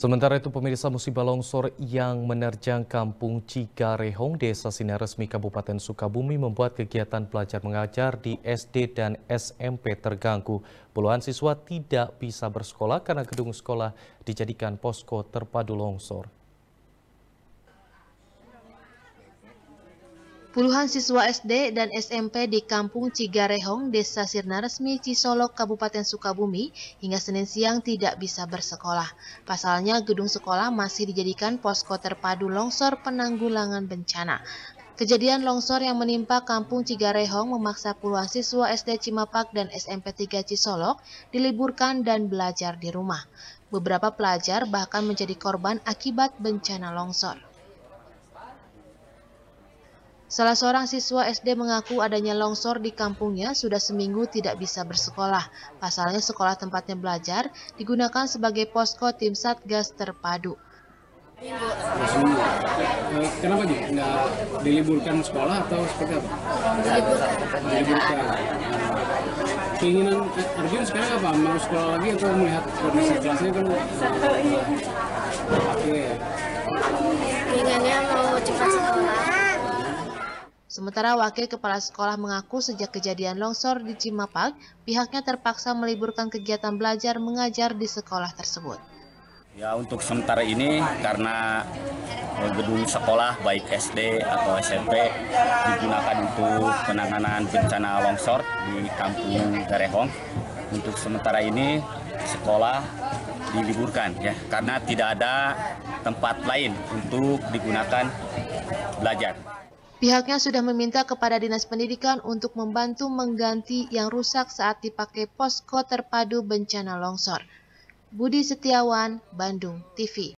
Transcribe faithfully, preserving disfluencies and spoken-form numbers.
Sementara itu, pemirsa, musibah longsor yang menerjang Kampung Cigarehong, Desa Sinaresmi, Kabupaten Sukabumi membuat kegiatan belajar mengajar di S D dan S M P terganggu. Puluhan siswa tidak bisa bersekolah karena gedung sekolah dijadikan posko terpadu longsor. Puluhan siswa S D dan S M P di Kampung Cigarehong, Desa Sinaresmi, Cisolok, Kabupaten Sukabumi, hingga Senin siang tidak bisa bersekolah. Pasalnya, gedung sekolah masih dijadikan posko terpadu longsor penanggulangan bencana. Kejadian longsor yang menimpa Kampung Cigarehong memaksa puluhan siswa S D Cimapak dan S M P tiga Cisolok diliburkan dan belajar di rumah. Beberapa pelajar bahkan menjadi korban akibat bencana longsor. Salah seorang siswa S D mengaku adanya longsor di kampungnya sudah seminggu tidak bisa bersekolah. Pasalnya sekolah tempatnya belajar digunakan sebagai posko tim Satgas terpadu. Kenapa juga nggak diliburkan sekolah atau seperti apa? Diliburkan. Diliburkan. Keinginan Arjun sekarang apa? Mau sekolah lagi atau melihat kondisi kelasnya kan? Oke. Keinginannya mau cepat sekolah. Sementara Wakil Kepala Sekolah mengaku sejak kejadian longsor di Cimapak, pihaknya terpaksa meliburkan kegiatan belajar mengajar di sekolah tersebut. Ya, untuk sementara ini karena gedung sekolah baik S D atau S M P digunakan untuk penanganan bencana longsor di Kampung Cigarehong. Untuk sementara ini sekolah diliburkan ya karena tidak ada tempat lain untuk digunakan belajar. Pihaknya sudah meminta kepada Dinas Pendidikan untuk membantu mengganti yang rusak saat dipakai posko terpadu bencana longsor. Budi Setiawan, Bandung T V.